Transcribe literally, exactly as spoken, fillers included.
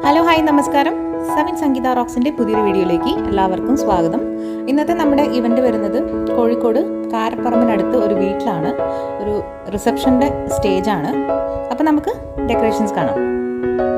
Hello hi നമസ്കാരം. സവിൻ സംഗീത റോക്സിൻ്റെ പുതിയൊരു വീഡിയോയിലേക്ക് എല്ലാവർക്കും സ്വാഗതം. ഇന്നത്തെ നമ്മുടെ ഇവൻ്റ് വരുന്നത് കോഴിക്കോട് കാരപ്പറമ്പിനടുത്ത് ഒരു വീട്ടിലാണ്. ഒരു റിസപ്ഷൻ്റെ സ്റ്റേജാണ്. അപ്പോൾ നമുക്ക് ഡെക്കറേഷൻസ് കാണാം.